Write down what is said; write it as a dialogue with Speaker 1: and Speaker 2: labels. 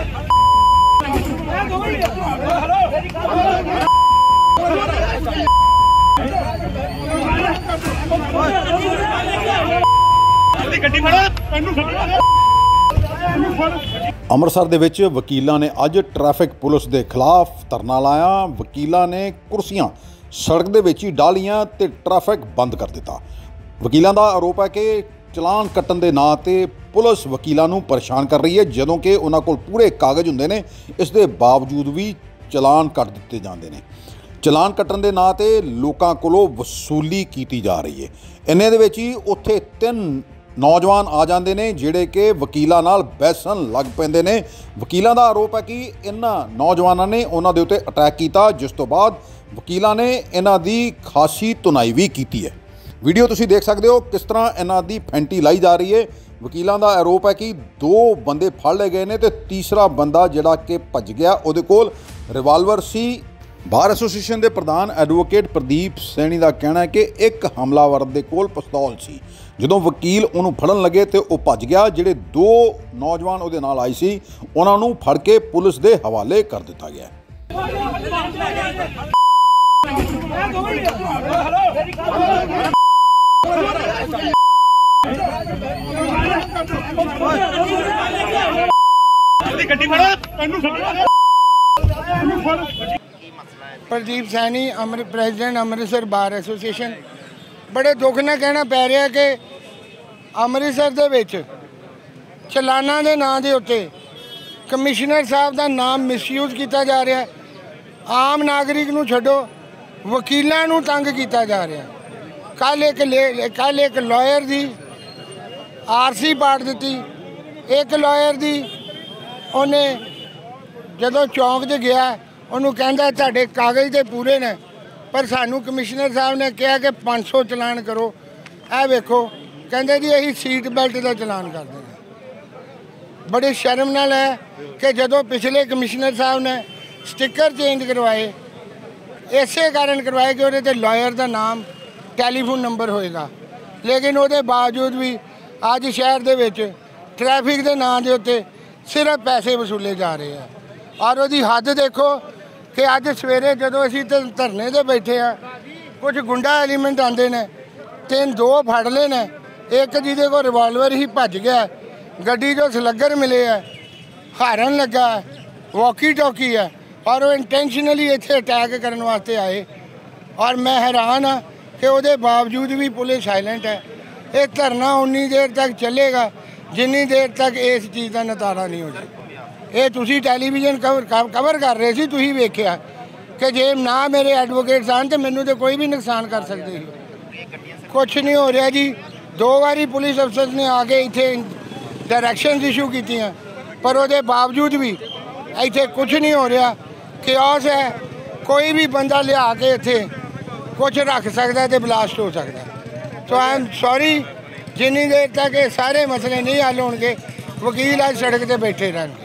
Speaker 1: ਅੰਮ੍ਰਿਤਸਰ ਦੇ ਵਿੱਚ ਵਕੀਲਾਂ ਨੇ ਅੱਜ ਟ੍ਰੈਫਿਕ ਪੁਲਿਸ ਦੇ ਖਿਲਾਫ ਧਰਨਾ ਲਾਇਆ। ਵਕੀਲਾਂ ਨੇ ਕੁਰਸੀਆਂ ਸੜਕ ਦੇ ਵਿੱਚ ਹੀ ਡਾਲੀਆਂ ਤੇ ਟ੍ਰੈਫਿਕ ਬੰਦ ਕਰ ਦਿੱਤਾ। ਵਕੀਲਾਂ ਦਾ ਆਰੋਪ ਹੈ ਕਿ ਚਲਾਨ ਕੱਟਣ ਦੇ ਨਾਂ ਤੇ ਪੁਲਿਸ ਵਕੀਲਾਂ ਨੂੰ ਪਰੇਸ਼ਾਨ ਕਰ ਰਹੀ ਹੈ, ਜਦੋਂ ਕਿ ਉਹਨਾਂ ਕੋਲ ਪੂਰੇ ਕਾਗਜ਼ ਹੁੰਦੇ ਨੇ। ਇਸ ਦੇ ਬਾਵਜੂਦ ਵੀ ਚਲਾਨ ਕੱਟ ਦਿੱਤੇ ਜਾਂਦੇ ਨੇ। ਚਲਾਨ ਕੱਟਣ ਦੇ ਨਾਂ ਤੇ ਲੋਕਾਂ ਕੋਲੋਂ ਵਸੂਲੀ ਕੀਤੀ ਜਾ ਰਹੀ ਹੈ। ਇੰਨੇ ਦੇ ਵਿੱਚ ਹੀ ਉੱਥੇ 3 ਨੌਜਵਾਨ ਆ ਜਾਂਦੇ ਨੇ ਜਿਹੜੇ ਕਿ ਵਕੀਲਾਂ ਨਾਲ ਬਹਿਸਣ ਲੱਗ ਪੈਂਦੇ ਨੇ। ਵਕੀਲਾਂ ਦਾ ਆਰੋਪ ਹੈ ਕਿ ਇਹਨਾਂ ਨੌਜਵਾਨਾਂ ਨੇ ਉਹਨਾਂ ਦੇ ਉੱਤੇ ਅਟੈਕ ਕੀਤਾ, ਜਿਸ ਤੋਂ ਬਾਅਦ ਵਕੀਲਾਂ ਨੇ ਇਹਨਾਂ ਦੀ ਖਾਸੀ ਧੁਨਾਈ ਵੀ ਕੀਤੀ ਹੈ। ਵੀਡੀਓ ਤੁਸੀਂ ਦੇਖ ਸਕਦੇ ਹੋ ਕਿਸ ਤਰ੍ਹਾਂ ਇਹਨਾਂ ਦੀ ਫੈਂਟੀ ਲਾਈ ਜਾ ਰਹੀ ਹੈ। ਵਕੀਲਾਂ ਦਾ ਆਰੋਪ ਹੈ ਕਿ 2 ਬੰਦੇ ਫੜ ਲਏ ਗਏ ਨੇ ਤੇ ਤੀਸਰਾ ਬੰਦਾ ਜਿਹੜਾ ਕਿ ਭੱਜ ਗਿਆ, ਉਹਦੇ ਕੋਲ ਰਿਵਾਲਵਰ ਸੀ। ਬਾਰ ਐਸੋਸੀਏਸ਼ਨ ਦੇ ਪ੍ਰਧਾਨ ਐਡਵੋਕੇਟ ਪ੍ਰਦੀਪ ਸੈਣੀ ਦਾ ਕਹਿਣਾ ਹੈ ਕਿ ਇੱਕ ਹਮਲਾਵਰ ਦੇ ਕੋਲ ਪਿਸਤੌਲ ਸੀ। ਜਦੋਂ ਵਕੀਲ ਉਹਨੂੰ ਫੜਨ ਲੱਗੇ ਤੇ ਉਹ ਭੱਜ ਗਿਆ। ਜਿਹੜੇ 2 ਨੌਜਵਾਨ ਉਹਦੇ ਨਾਲ ਆਏ ਸੀ, ਉਹਨਾਂ ਨੂੰ ਫੜ ਕੇ ਪੁਲਿਸ ਦੇ ਹਵਾਲੇ ਕਰ ਦਿੱਤਾ ਗਿਆ।
Speaker 2: Pradeep Saini president Amritsar bar association. बड़े दुख नाल कहना पै रहा कि अमृतसर दे विच चलाना दे नां दे उत्ते कमिश्नर साहब का नाम मिसयूज किया जा रहा है। आम नागरिक नूं छड्डो, वकीलां नूं तंग किया जा रहा है। कल एक लॉयर की आरसी पाट दी। एक लॉयर की उन्हें जदों चौंक च गया, उन्होंने कहता तुहाडे कागज़ तो पूरे ने, पर सानू कमिश्नर साहब ने कहा कि 500 चलान करो। ए वेखो, कहते जी असीं सीट बेल्ट का चलान कर देंगे। बड़ी शर्म नाल है कि जदों पिछले कमिश्नर साहब ने स्टिकर चेंज करवाए, इसे कारण करवाए कि उहदे ते लॉयर का नाम टैलीफोन नंबर होएगा, लेकिन उहदे बावजूद भी अज शहर दे विच ट्रैफिक के नाम के उत्ते सिर्फ पैसे वसूले जा रहे हैं। और वो हद देखो कि अज सवेरे जो असी धरने से बैठे हैं, कुछ गुंडा एलीमेंट आते हैं, 2 फड़ ले ने, एक जिदे को रिवाल्वर ही भज गया, गड्डी जो सलगर मिले है, हारन लगा है, वॉकी टॉकी है, और वो इंटेंशनली इत्थे अटैक करने वास्ते आए। और मैं हैरान हाँ कि उसके बावजूद भी पुलिस साइलेंट है। ये धरना उन्नी देर तक चलेगा जिन्नी देर तक इस चीज़ का नितारा नहीं हो जाए। ये तुसी टैलीविजन कवर कर रहे सी, तुसी वेख्या कि जे ना मेरे एडवोकेट आन तो मैनू तो कोई भी नुकसान कर सकते थे। कुछ नहीं हो रहा जी। 2 बारी पुलिस अफसर ने आके इत्थे डायरैक्शन इशू की, पर उसके बावजूद भी इत्थे कुछ नहीं हो रहा। किओस है, कोई भी बंदा लिया के इत्थे कुछ रख सकता है तो ब्लास्ट हो सकता है। तो आई एम सॉरी, जिन्नी देर तक ये सारे मसले नहीं हल होंगे, वकील आज सड़क पर बैठे रहन।